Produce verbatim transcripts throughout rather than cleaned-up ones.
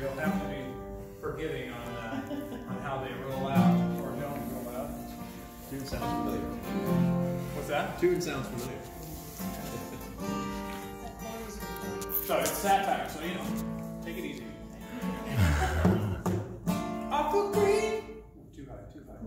you'll have to be forgiving on uh, on how they roll out or don't roll out. Tune sounds familiar. What's that? Tune sounds familiar. So it's sat back, so you know, take it easy. Off of green. Too high, too high.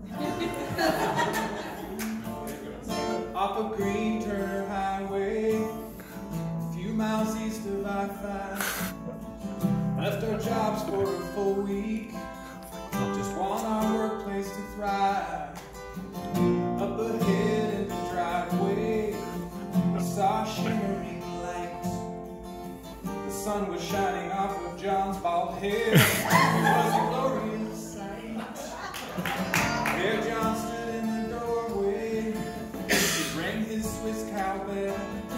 Off of Green Turner Highway, a few miles east of I five. Left our jobs for a full week, just want our workplace to thrive. Up ahead in the driveway, I saw a shimmering light. The sun was shining off of John's bald head. It was a glorious sight. There John stood in the doorway. He rang his Swiss cowbell.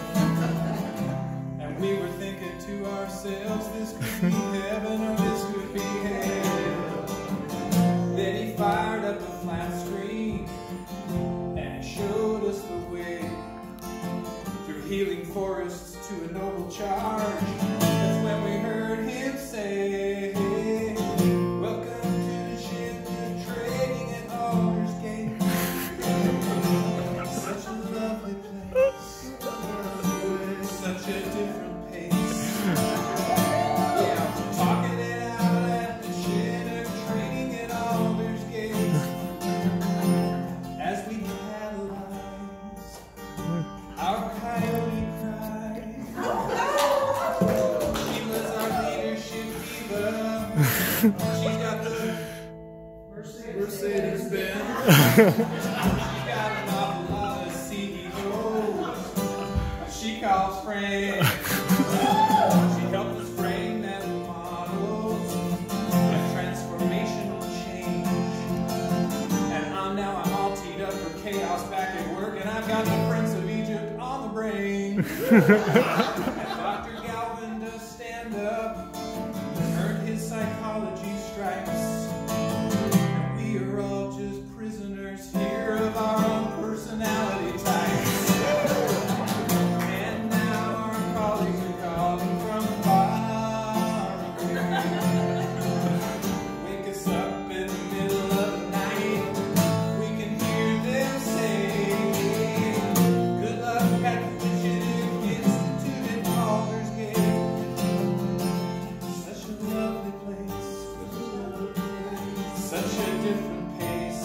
And we were thinking to ourselves, this could be heaven or this could be hell. Then he fired up a flat screen and showed us the way through healing forests to a noble charge. That's when we heard him say, welcome to the ship of trading at Aldersgate. Such a lovely place, such a different pace. Yeah, talking it out at the Chinook trading at Aldersgate. As we catalyze our coyote cry. She was our leadership diva. She's got the Mercedes Benz. She got an awful lot of C E Os. She calls friends. She helped us frame that models of transformational change. And I'm now I'm all teed up for chaos back at work, and I've got the Prince of Egypt on the brain. And Doctor Galvin does stand up, earned his psychology stripes. And we are all just prisoners here of our own personality types. And now our colleagues are calling from far away. Wake us up in the middle of the night. We can hear them say, good luck at the Chinook Institute at Aldersgate. Such a lovely place, such a different pace.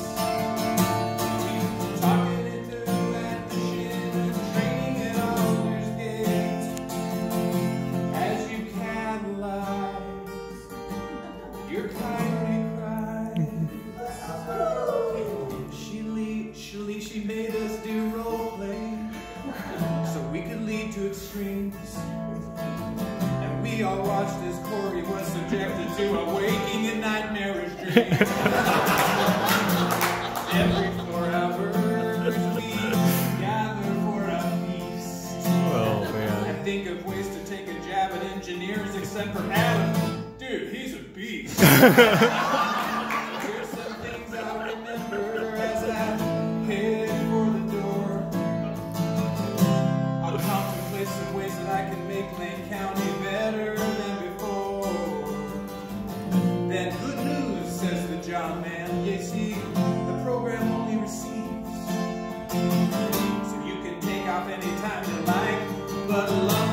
Talking it through at the Chinook training at Aldersgate. As you catalyze your coyote cry. She lead, she lead, she made us do role play so we could lead to extremes. And we all watched as Corey was subjected to a waking and nightmarish dream. Every four hours we gather for a feast. Oh man. I think of ways to take a jab at engineers, except for Adam. Dude, he's a beast. Here's some things I remember as I head for the door. I'll contemplate some ways that I can make Lane County better than before. Then good news, says the John man. You see, the program only receives, so you can take off any time you like, but love